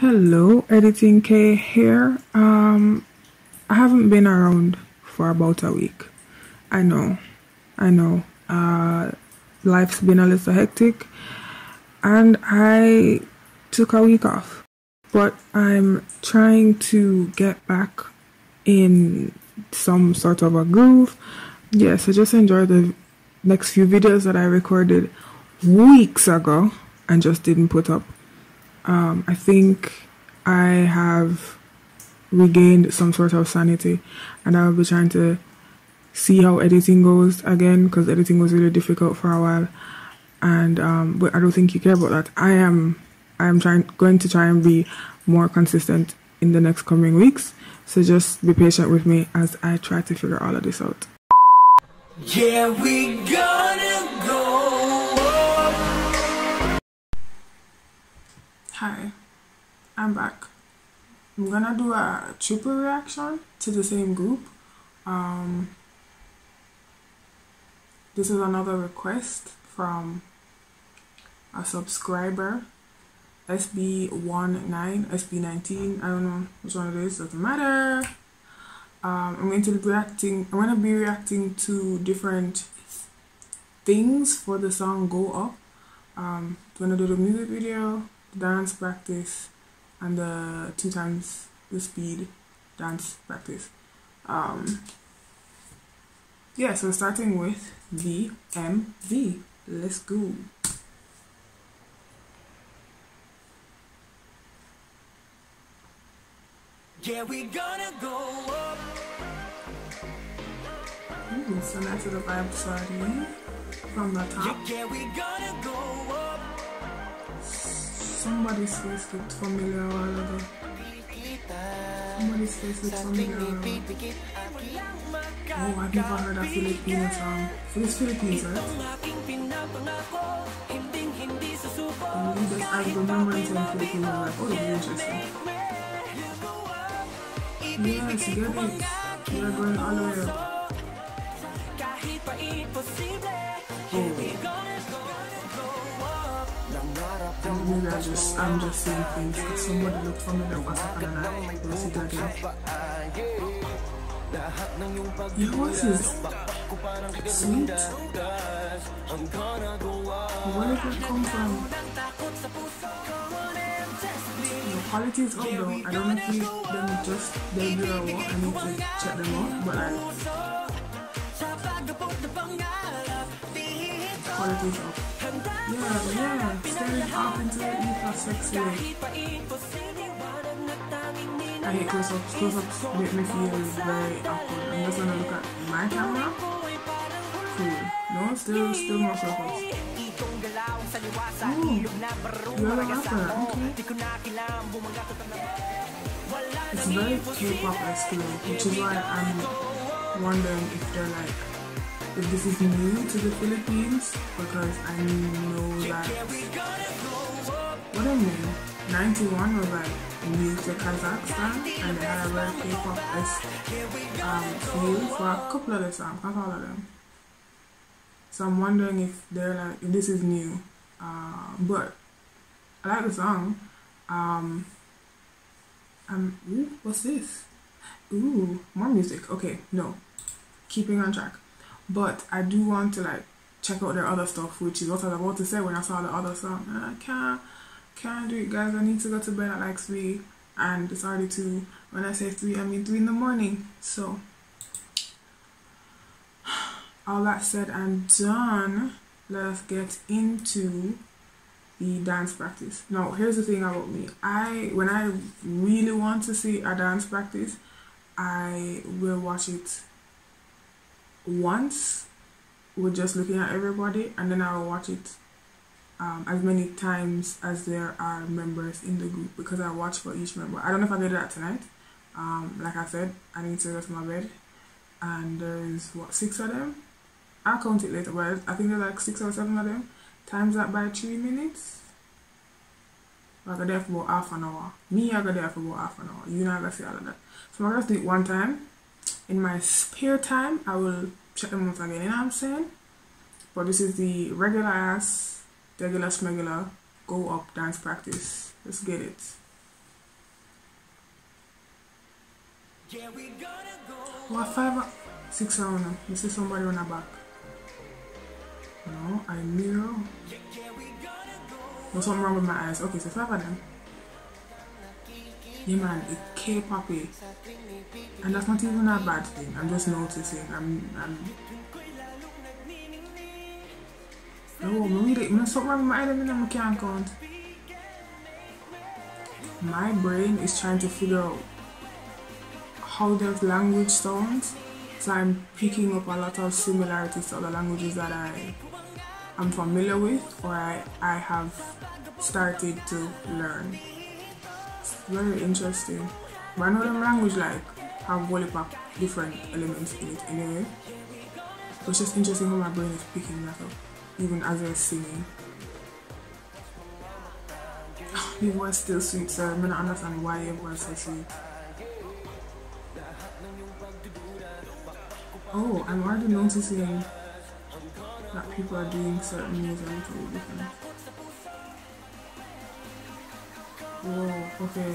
Hello, Editing K here. I haven't been around for about a week. I know. Life's been a little hectic and I took a week off. But I'm trying to get back in some sort of a groove. Yeah, so just enjoy the next few videos that I recorded weeks ago and just didn't put up. I think I have regained some sort of sanity and I'll be trying to see how editing goes again, because editing was really difficult for a while, and but I don't think you care about that. I am going to try and be more consistent in the next coming weeks, so just be patient with me as I try to figure all of this out. Yeah, we gonna go. Hi, I'm back. I'm gonna do a triple reaction to the same group. This is another request from a subscriber, SB19, SB19, I don't know which one it is, doesn't matter. I'm going to be reacting to different things for the song Go Up. I'm gonna do the music video, the dance practice, and the 2 times the speed dance practice. Yeah, so starting with the MV. Let's go. Yeah, we gonna go up. Ooh, so nice of the vibe starting from the top. Yeah, we gonna go up. Somebody's face looked familiar a while ago. Somebody's face looked familiar. Oh, I've never heard a Filipino song. It's Philippines, right? I remember it saying Filipino, I'm like, oh, this is interesting. Yes, get it. We are going all the way up. Oh. Maybe I'm just saying things because somebody looked familiar for a second and I will see it again. Your voice is sweet. Where did it come from? The quality is up though. I don't know if them just debut or what. I need to check them out, but quality is up. Yeah, staring off into the ether sexy way. I hate close-ups. Close-ups make me feel very awkward. I'm just gonna look at my camera. Cool. No, still more close-ups. Oh, you're like after that, okay. It's very K-pop-esque, which is why I'm wondering if they're like, if this is new to the Philippines, because I know that, what I mean, 91 was like new to Kazakhstan, and they had a very K-pop-esque feel for a couple of the songs, not all of them. So I'm wondering if they're like, if this is new, but I like the song. Ooh, what's this? Ooh, more music. Okay, no, keeping on track. But I do want to like check out their other stuff, which is what I was about to say when I saw the other song. And I can't do it, guys. I need to go to bed at like 3, and it's already 2. When I say 3, I mean 3 in the morning. So all that said and done, let us get into the dance practice. Now, here's the thing about me. When I really want to see a dance practice, I will watch it once with just looking at everybody, and then I will watch it as many times as there are members in the group, because I watch for each member. I don't know if I did that tonight. Like I said, I need to go to my bed, and there's what, 6 of them? I'll count it later, but I think there's like 6 or 7 of them. Times that by 3 minutes. I got there for about half an hour. Me, I got there for about half an hour. You know, I got to see all of that. So I'm going to do it one time. In my spare time, I will check them out again, you know what I'm saying? But this is the regular smegular go up dance practice. Let's get it. What 5 6 around? You see somebody on the back. No, I mirror. There's something wrong with my eyes. Okay, so 5 of them. Yeah man, it K-poppy. And that's not even a bad thing. I'm just noticing. Oh, maybe there's something wrong with my eyes and I can't count. My brain is trying to figure out how the language sounds. So I'm picking up a lot of similarities to other languages that I'm familiar with or I have started to learn. It's very interesting. But I know them language like have whole heap of different elements in it anyway. But it's just interesting how my brain is picking that up, even as they're singing. Your voice still sweet, so I'm gonna understand why your voice is so sweet. Oh, I'm already noticing that people are doing certain moves a little bit different. Whoa, okay.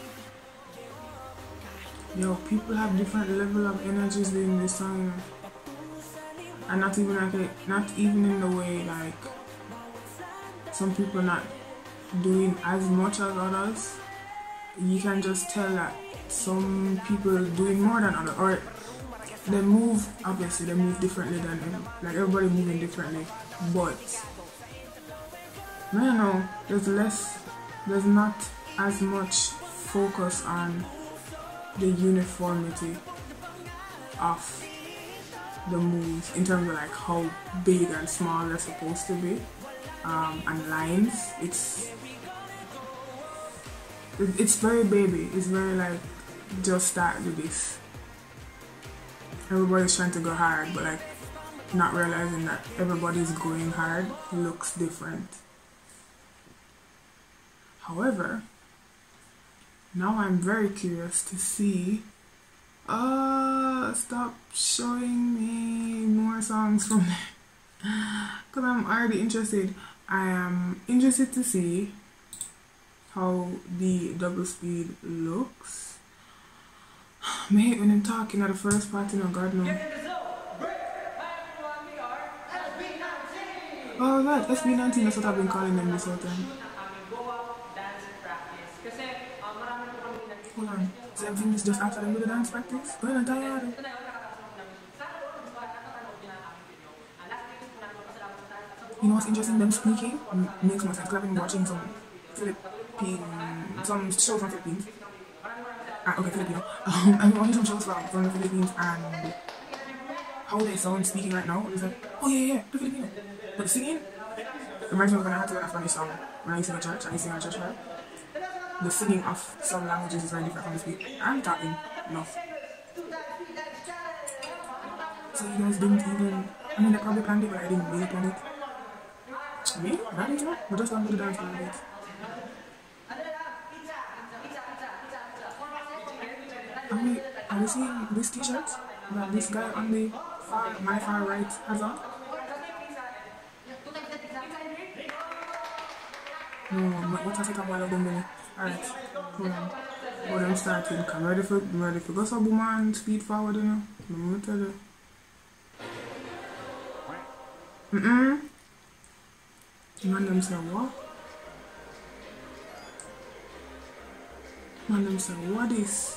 Yo, people have different level of energies in this song. And not even in the way like some people not doing as much as others. You can just tell that some people are doing more than others, or they move, obviously they move differently than like everybody moving differently, but no, there's not as much focus on the uniformity of the moves in terms of like how big and small they're supposed to be, and lines. It's very baby. It's very like just start with this. Everybody's trying to go hard, but like not realizing that everybody's going hard looks different. However, now I'm very curious to see. Stop showing me more songs from there, because I'm already interested. I am interested to see how the double speed looks. Mate, when I'm talking at the first part, you know, God knows. Oh, right, SB19, that's what I've been calling them this whole time. Hold on, so everything is just after them with the dance practice? Well, I'm tired. You know what's interesting? Them speaking makes more sense, because I've been watching some shows from Philippines. Okay, Filipino. I'm watching some shows from the Philippines, and how they sound speaking right now is like, oh yeah, the Filipino. But the singing reminds me of when I had to learn a Spanish song when I used to go to church. I used to sing at church, right? The singing of some languages is very different from the speaking. I'm talking enough. So you guys didn't even, I mean, they probably planned it, but I didn't really plan it. Me? I didn't know. We just wanted to dance for a bit. Are we seeing this t-shirt that this guy on the my far right has on? No, what has it a while ago? Alright, hold on. Hold on, starting. I'm ready for go so woman speed forward, you know. Let me tell you. Man them say what? Man them say what is?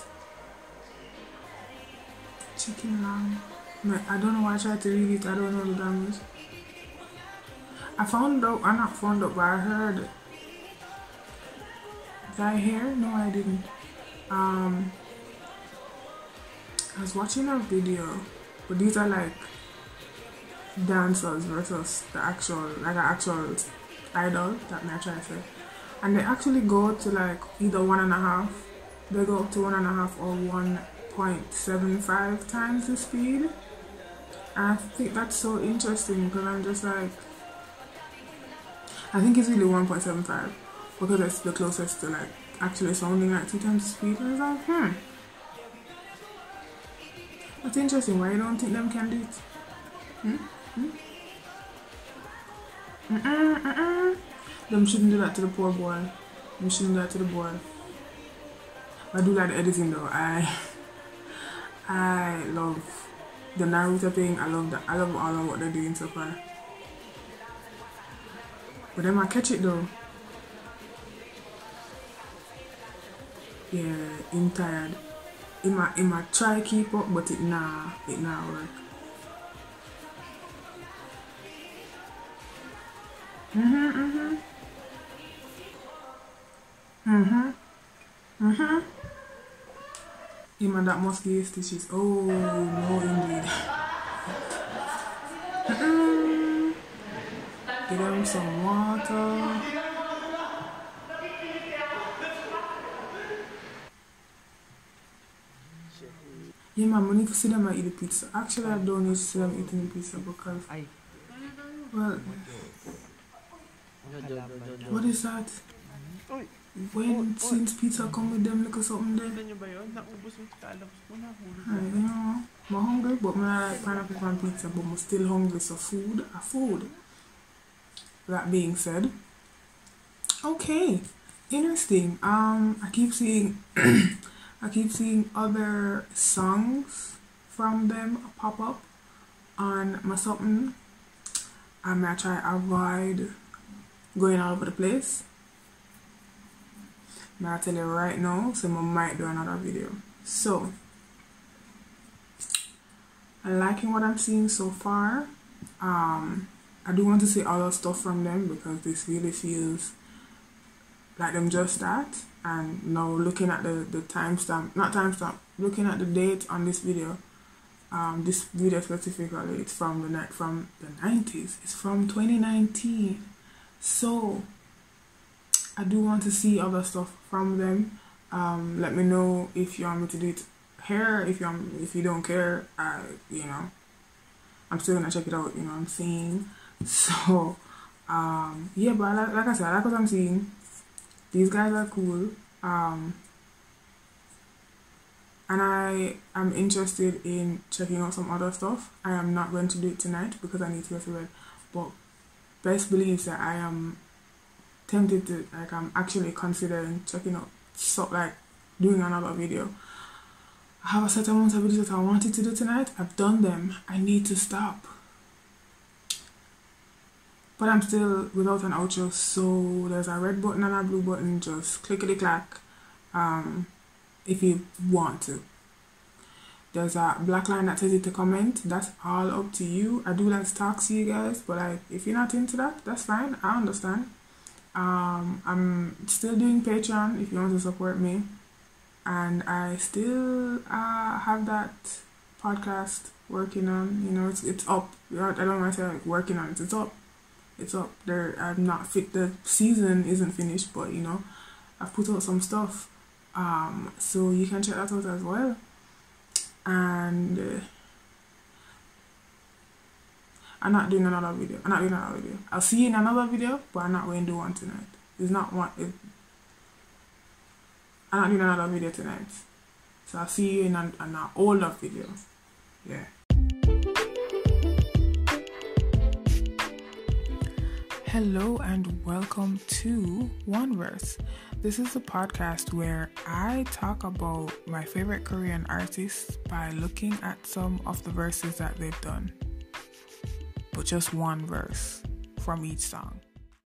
Chicken lamb. I don't know why I tried to read it. I don't know the language. I not found out, but I heard. Did I hear? No, I didn't. I was watching a video, but these are like dancers versus the actual, like an actual idol, that may I try to say. And they actually go to like either 1.5. They go up to 1.5 or 1.75 times the speed. And I think that's so interesting, because I'm just like, I think it's really 1.75 because it's the closest to like actually sounding like 2 times the speed. And I was like, that's interesting. Why you don't think them can do it? Them shouldn't do that to the poor boy. Them shouldn't do that to the boy. I do like the editing though. I love the Naruto thing. I love that. I love all of what they're doing so far. But then I catch it though. Yeah, I'm tired. It might try keep up, but it nah work. Him and that musky stitches. Oh no, indeed. Get him some water. Yeah, man, we need to see them eat the pizza. Actually, I don't need to see them eating the pizza because, well, what is that? When since pizza come with them, look at something there. I know, I'm hungry, but I like pineapple on pizza, but I'm still hungry, so food. That being said, okay, interesting. I keep seeing other songs from them pop up on my something. I might try avoid going all over the place. I'll tell you right now, so I might do another video. So I'm liking what I'm seeing so far. I do want to see other stuff from them because this really feels like them just that. And now looking at the looking at the date on this video, this video specifically, it's from the 90s. It's from 2019. So I do want to see other stuff from them. Let me know if you want me to do it here. If you don't care, you know, I'm still gonna check it out. You know what I'm saying? So yeah, but like I said, I like what I'm seeing. These guys are cool. And I am interested in checking out some other stuff. I am not going to do it tonight because I need to go to bed. But best believe that I am tempted to, like, I'm actually considering checking out, so like doing another video. I have a certain amount of videos that I wanted to do tonight. I've done them. I need to stop. But I'm still without an outro, so there's a red button and a blue button. Just clickety clack if you want to. There's a black line that says you to comment. That's all up to you. I do like to talk to you guys, but like if you're not into that, that's fine. I understand. I'm still doing Patreon if you want to support me, and I still have that podcast working on. You know, it's up. I don't want to say like working on it. It's up. It's up there. I'm not fit. The season isn't finished, but you know, I've put out some stuff. So you can check that out as well. And I'm not doing another video. I'll see you in another video, but I'm not going to do one tonight. It's not one. I'm not doing another video tonight. So I'll see you in an older video. Yeah. Hello and welcome to One Verse. This is a podcast where I talk about my favorite Korean artists by looking at some of the verses that they've done. But just one verse from each song.